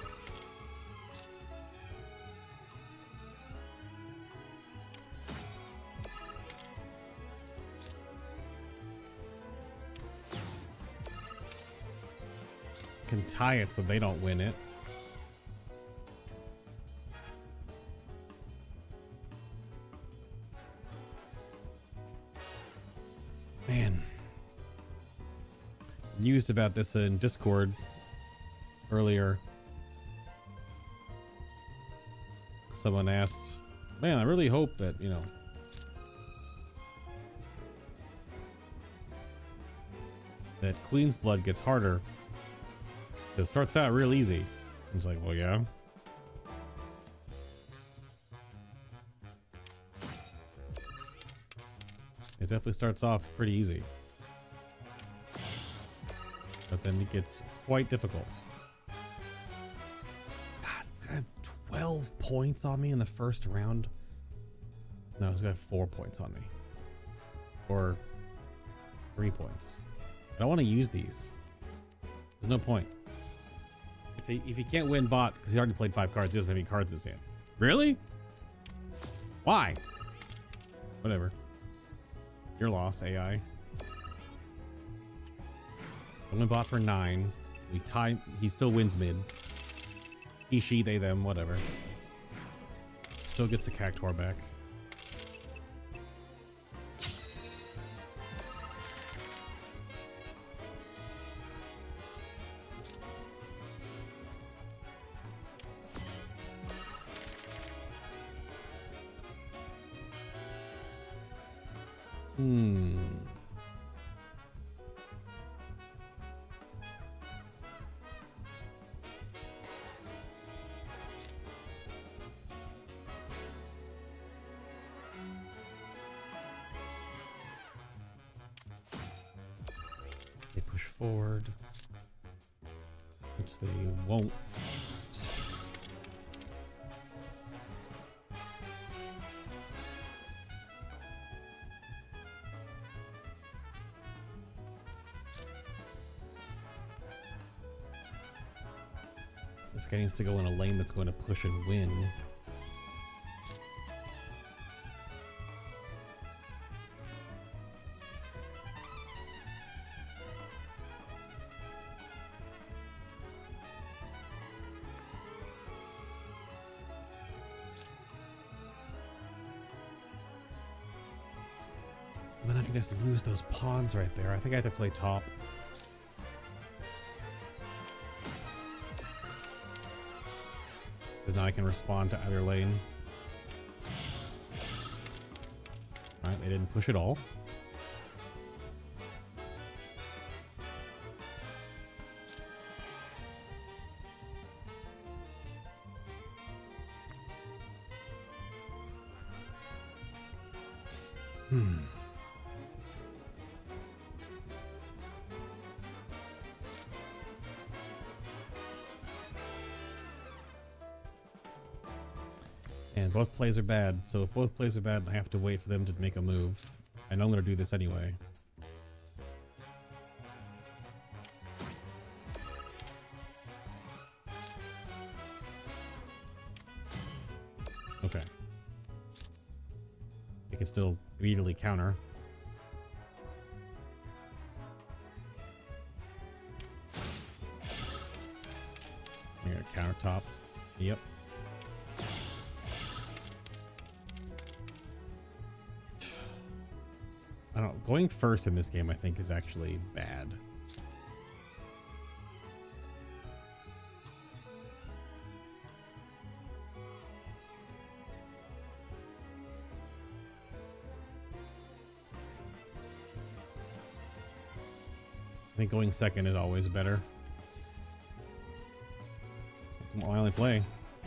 Can tie it so they don't win it. Man. Used about this in Discord earlier. Someone asked, man, I really hope that, you know, that Queen's Blood gets harder. It starts out real easy. It's like, well, yeah. It definitely starts off pretty easy. But then it gets quite difficult. God, it's gonna have twelve points on me in the first round. No, it's gonna have four points on me. Or three points. I don't want to use these. There's no point. If he, if he can't win bot, because he already played five cards, he doesn't have any cards in his hand. Really? Why? Whatever. Your loss, A I. Only bot for nine. We tie. He still wins mid. He, she, they, them, whatever. Still gets the Cactuar back. Hmm. They push forward, which they won't. This guy needs to go in a lane that's going to push and win. And then I can just lose those pawns right there. I think I have to play top. Because now I can respond to either lane. Alright, they didn't push at all. Hmm. And both plays are bad, so if both plays are bad, I have to wait for them to make a move. I know I'm going to do this anyway. Okay. They can still immediately counter. I'm going to counter top. Yep. I don't know. Going first in this game, I think, is actually bad. I think going second is always better. That's my only play.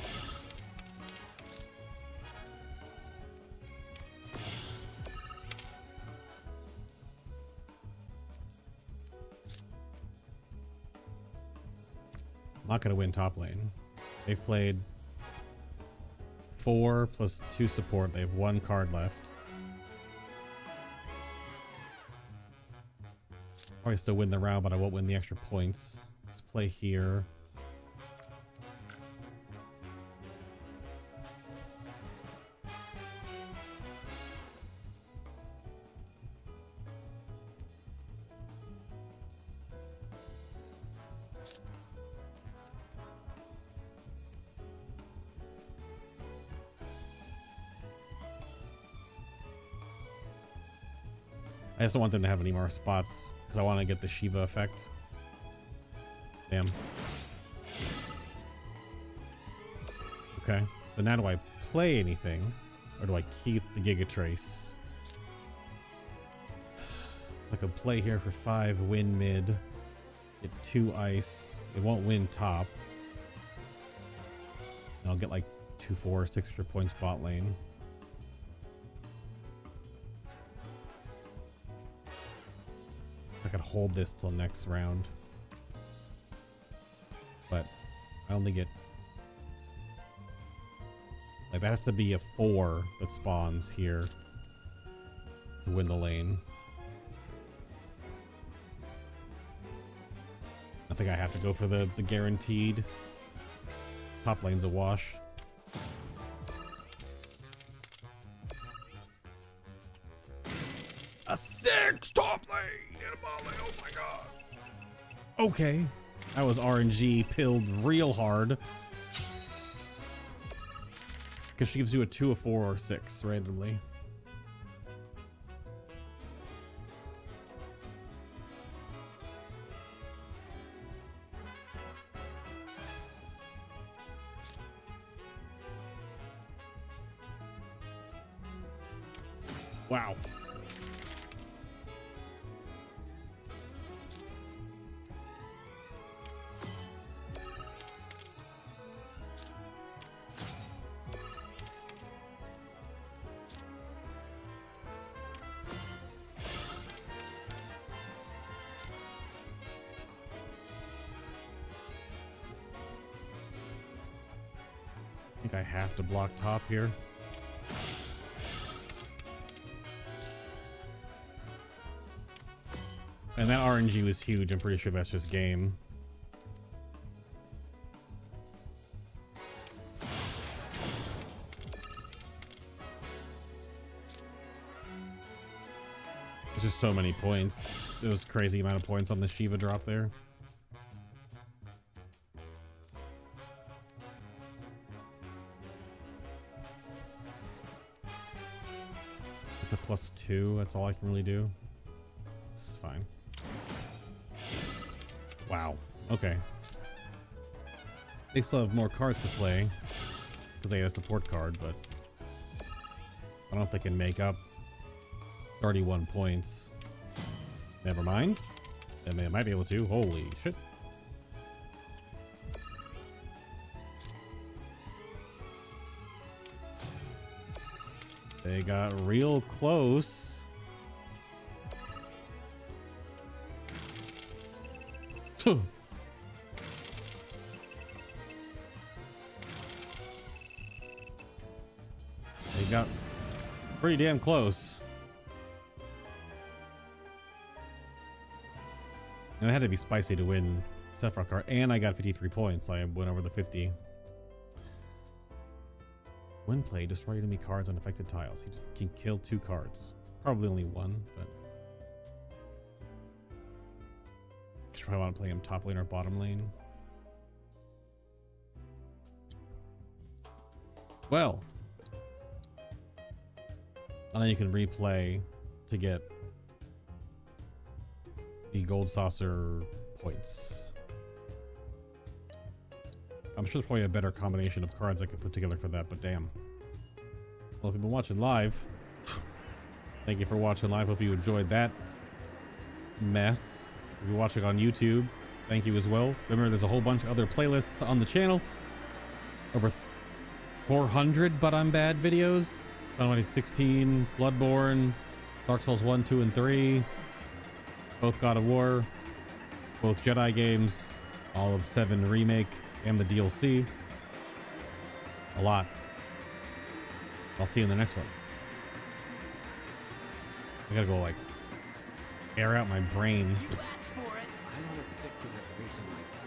I'm not going to win top lane. They've played four plus two support. They have one card left. Probably still win the round, but I won't win the extra points. Let's play here. I just don't want them to have any more spots because I want to get the Shiva effect. Damn. Okay, so now do I play anything or do I keep the Giga Trace? I could play here for five, win mid, get two ice. It won't win top. And I'll get like two, four, six extra points bot lane. I could hold this till next round. But I only get... Like, that has to be a four that spawns here to win the lane. I think I have to go for the, the guaranteed. Top lane's a wash. A six top lane in a bot lane. Oh my god. Okay. That was R N G pilled real hard. Because she gives you a two, a four, or six randomly. Wow. I think I have to block top here. And that R N G was huge. I'm pretty sure that's just game. It's just so many points. It was crazy amount of points on the Shiva drop there. It's a plus two. That's all I can really do. It's fine. Wow. Okay. They still have more cards to play because they have a support card, but I don't know if they can make up thirty-one points. Never mind. And they might be able to. Holy shit. They got real close. They got pretty damn close. And it had to be spicy to win Sephiroth card. And I got fifty-three points, so I went over the fifty. When played, destroy enemy cards on affected tiles. You just can kill two cards. Probably only one, but... I probably want to play him top lane or bottom lane. Well, and then you can replay to get the gold saucer points. I'm sure there's probably a better combination of cards I could put together for that, but damn. Well, if you've been watching live, thank you for watching live. Hope you enjoyed that mess. If you're watching on YouTube, thank you as well. Remember, there's a whole bunch of other playlists on the channel. Over four hundred But I'm Bad videos. Final Fantasy sixteen, Bloodborne, Dark Souls one, two, and three. Both God of War. Both Jedi games. All of seven Remake and the D L C. A lot. I'll see you in the next one. I gotta go, like, air out my brain. I want to stick to the recent lights.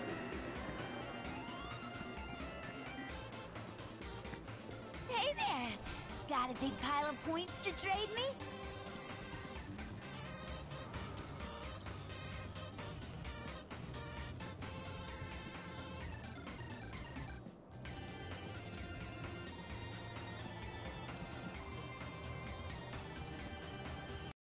Hey there! Got a big pile of points to trade me?